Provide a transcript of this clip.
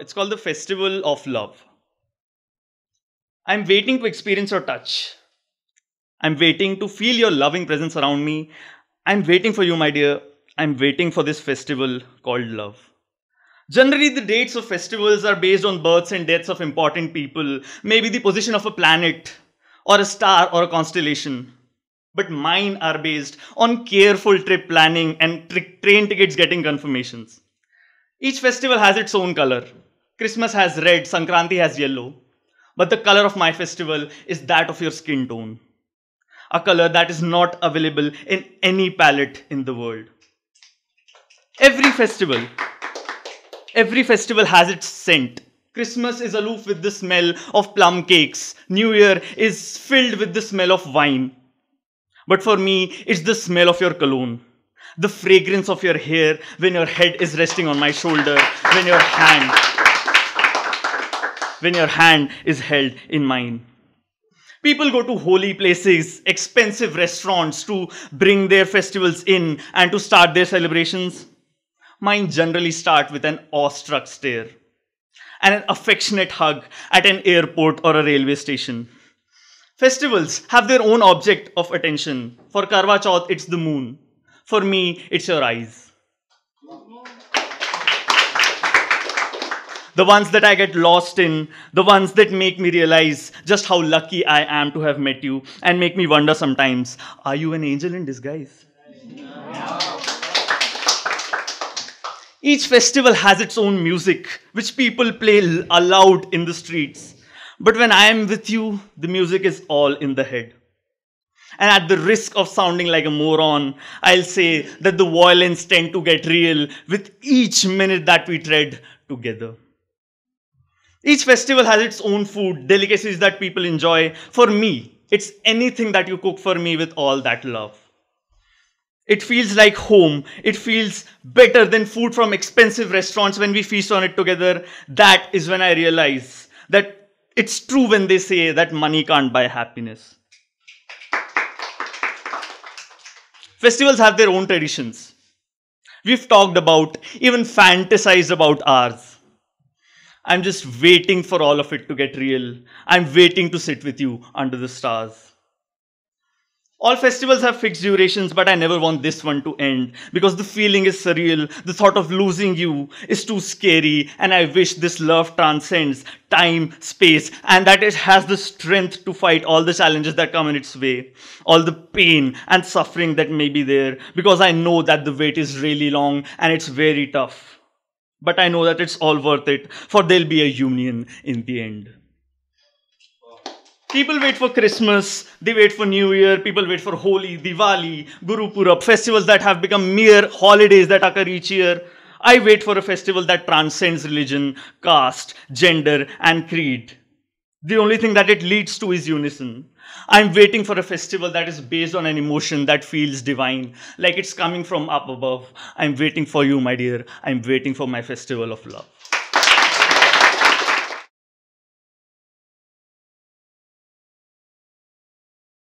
It's called the Festival of Love. I'm waiting to experience your touch. I'm waiting to feel your loving presence around me. I'm waiting for you, my dear. I'm waiting for this festival called love. Generally, the dates of festivals are based on births and deaths of important people, maybe the position of a planet, or a star, or a constellation. But mine are based on careful trip planning and train tickets getting confirmations. Each festival has its own color. Christmas has red, Sankranti has yellow. But the color of my festival is that of your skin tone. A color that is not available in any palette in the world. Every festival has its scent. Christmas is aloof with the smell of plum cakes. New Year is filled with the smell of wine. But for me, it's the smell of your cologne. The fragrance of your hair when your head is resting on my shoulder, when your hand is held in mine. People go to holy places, expensive restaurants to bring their festivals in and to start their celebrations. Mine generally start with an awestruck stare and an affectionate hug at an airport or a railway station. Festivals have their own object of attention. For Karwa Chauth, it's the moon. For me, it's your eyes. The ones that I get lost in, the ones that make me realize just how lucky I am to have met you and make me wonder sometimes, are you an angel in disguise? Each festival has its own music, which people play aloud in the streets. But when I am with you, the music is all in the head. And at the risk of sounding like a moron, I'll say that the violins tend to get real with each minute that we tread together. Each festival has its own food, delicacies that people enjoy. For me, it's anything that you cook for me with all that love. It feels like home. It feels better than food from expensive restaurants when we feast on it together. That is when I realize that it's true when they say that money can't buy happiness. Festivals have their own traditions. We've talked about, even fantasized about ours. I'm just waiting for all of it to get real. I'm waiting to sit with you under the stars. All festivals have fixed durations, but I never want this one to end because the feeling is surreal. The thought of losing you is too scary, and I wish this love transcends time, space, and that it has the strength to fight all the challenges that come in its way, all the pain and suffering that may be there, because I know that the wait is really long and it's very tough. But I know that it's all worth it, for there'll be a union in the end. People wait for Christmas, they wait for New Year, people wait for Holi, Diwali, Guru Purab, festivals that have become mere holidays that occur each year. I wait for a festival that transcends religion, caste, gender, and creed. The only thing that it leads to is unison. I'm waiting for a festival that is based on an emotion that feels divine, like it's coming from up above. I'm waiting for you, my dear. I'm waiting for my festival of love.